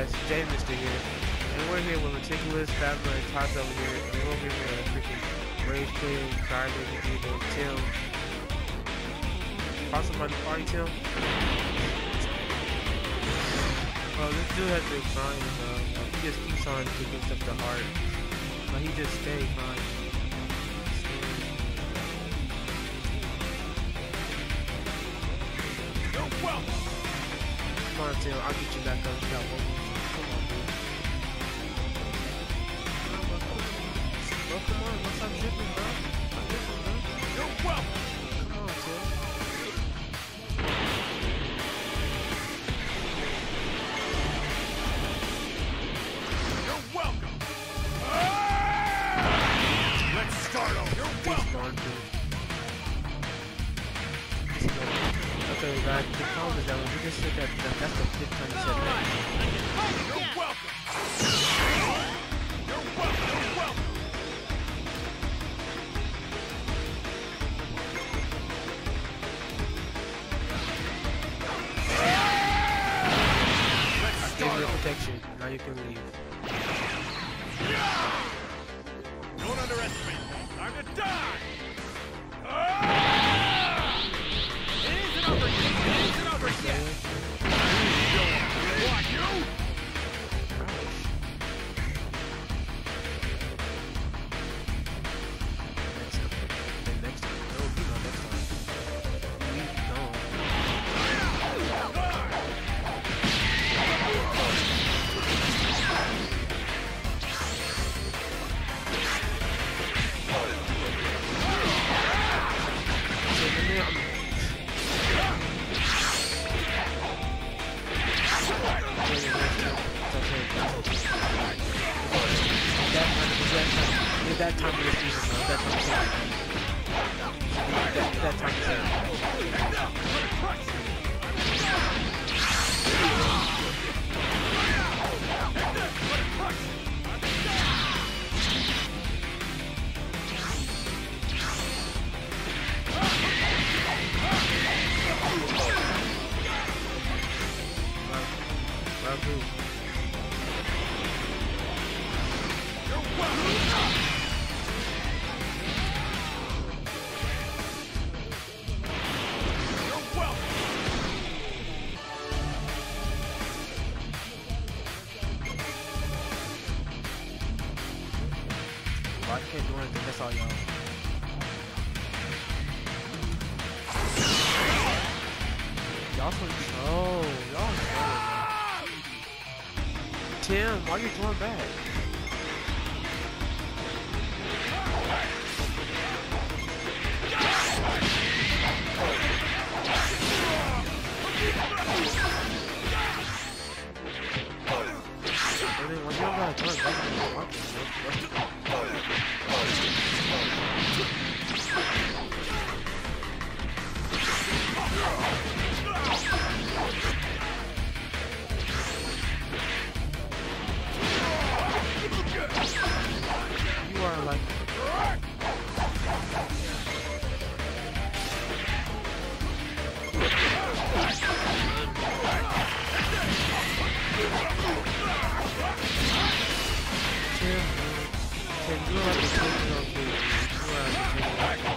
guys, Jay Mister here, and we're here with Meticulous, Fabulous, and Tots over here, and we're over here with a freaking Rage Queen, Crybaby, Eagle, Tim. Call somebody party, Tim? Oh, this dude has been crying, bro. Like, he just keeps on taking stuff to heart. But he just stayed crying. Come on, Tim, I'll get you back up. You got one more. Come on, dude. Bro, come on. What's up, dripping, bro? I'm dripping, bro. You're welcome. Come on, Tim. You're welcome. Let's start over. You're welcome. Okay, guys, the problem is that when you just said that, that's the fifth time you said that. You're welcome. You're welcome. You're welcome. Let's Give start me over. protection. Now you can leave. Don't underestimate me. Time to die. It isn't over yet. It isn't over yet. What, you? Next time. No, you know, next time. We don't. That time of the season, bro. That time of the season. That time of the season. Rabu. I can't do anything, that's all y'all. Y'all so troll. Y'all troll. Tim, why you throwing back? And then when y'all gotta turn back, you are like Tim, you are like a